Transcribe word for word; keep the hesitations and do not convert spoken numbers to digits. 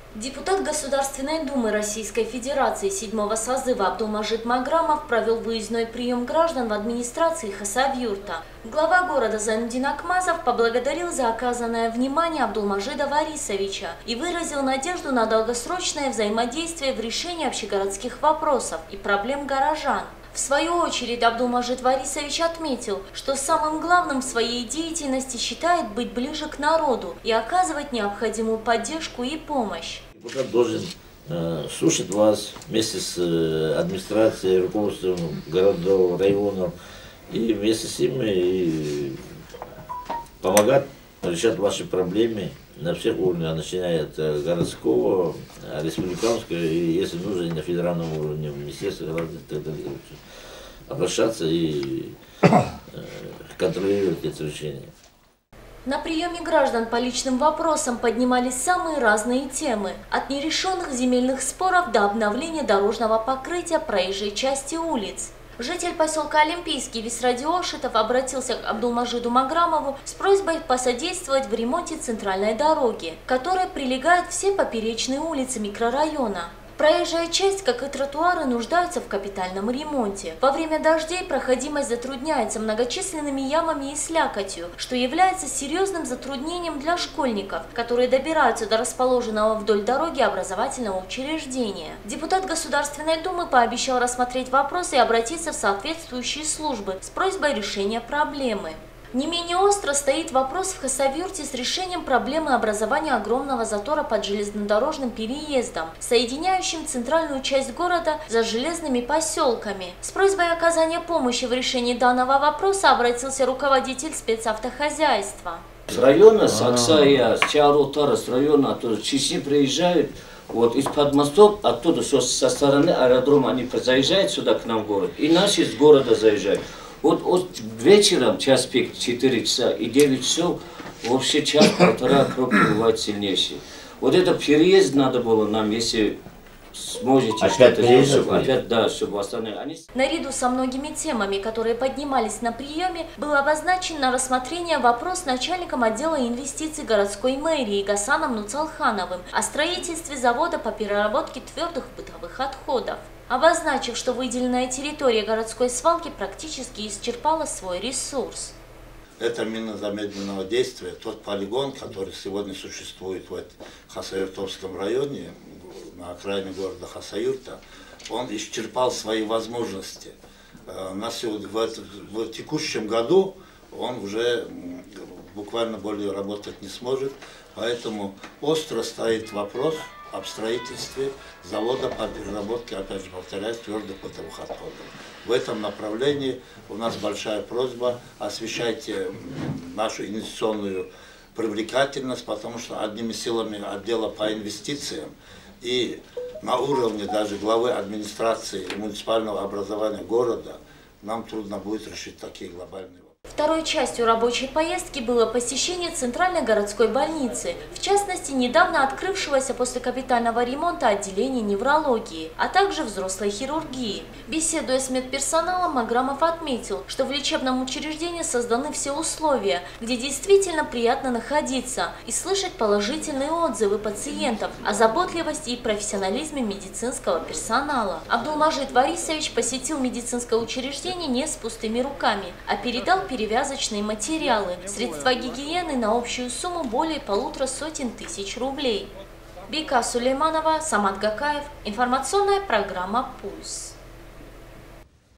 Депутат Государственной Думы Российской Федерации седьмого созыва Абдулмажид Маграмов провел выездной прием граждан в администрации Хасавюрта. Глава города Зайнудин Акмазов поблагодарил за оказанное внимание Абдулмажида Варисовича и выразил надежду на долгосрочное взаимодействие в решении общегородских вопросов и проблем горожан. В свою очередь Абдулмажид Варисович отметил, что самым главным в своей деятельности считает быть ближе к народу и оказывать необходимую поддержку и помощь. Депутат должен э, слушать вас вместе с э, администрацией, руководством городов, районов и вместе с ними и помогать решать ваши проблемы на всех уровнях, начиная от городского, республиканского и, если нужно, и на федеральном уровне, в министерстве, обращаться и э, контролировать эти решения. На приеме граждан по личным вопросам поднимались самые разные темы, от нерешенных земельных споров до обновления дорожного покрытия проезжей части улиц. Житель поселка Олимпийский Висради Ошитов обратился к Абдулмажиду Маграмову с просьбой посодействовать в ремонте центральной дороги, к которой прилегают все поперечные улицы микрорайона. Проезжая часть, как и тротуары, нуждаются в капитальном ремонте. Во время дождей проходимость затрудняется многочисленными ямами и слякотью, что является серьезным затруднением для школьников, которые добираются до расположенного вдоль дороги образовательного учреждения. Депутат Государственной Думы пообещал рассмотреть вопрос и обратиться в соответствующие службы с просьбой решения проблемы. Не менее остро стоит вопрос в Хасавюрте с решением проблемы образования огромного затора под железнодорожным переездом, соединяющим центральную часть города за железными поселками. С просьбой оказания помощи в решении данного вопроса обратился руководитель спецавтохозяйства. С района, с Аксая, с Чарутара, с района, оттуда часы приезжают, вот из-под мостов, оттуда со стороны аэродрома они заезжают сюда к нам в город, и наши из города заезжают. Вот, вот вечером, час пик, четыре часа и девять часов, вообще час-полтора пробки бывает сильнейшие. Вот это переезд надо было нам, если сможете что-то сделать, чтобы опять, да, чтобы восстановить. Они... Наряду со многими темами, которые поднимались на приеме, был обозначен на рассмотрение вопрос начальником отдела инвестиций городской мэрии Гасаном Нуцалхановым о строительстве завода по переработке твердых бытовых отходов, обозначив, что выделенная территория городской свалки практически исчерпала свой ресурс. Это мина замедленного действия, тот полигон, который сегодня существует в Хасавюртовском районе, на окраине города Хасавюрта, он исчерпал свои возможности. На сегодня, в, в текущем году он уже буквально более работать не сможет, поэтому остро стоит вопрос об строительстве завода по переработке, опять же повторяюсь, твердых бытовых отходов. В этом направлении у нас большая просьба: освещайте нашу инвестиционную привлекательность, потому что одними силами отдела по инвестициям и на уровне даже главы администрации и муниципального образования города нам трудно будет решить такие глобальные вопросы. Второй частью рабочей поездки было посещение Центральной городской больницы, в частности, недавно открывшегося после капитального ремонта отделения неврологии, а также взрослой хирургии. Беседуя с медперсоналом, Маграмов отметил, что в лечебном учреждении созданы все условия, где действительно приятно находиться и слышать положительные отзывы пациентов о заботливости и профессионализме медицинского персонала. Абдулмажид Варисович посетил медицинское учреждение не с пустыми руками, а передал перевязочные материалы, средства гигиены на общую сумму более полутора сотен тысяч рублей. Бика Сулейманова, Самат Гакаев. Информационная программа «Пульс».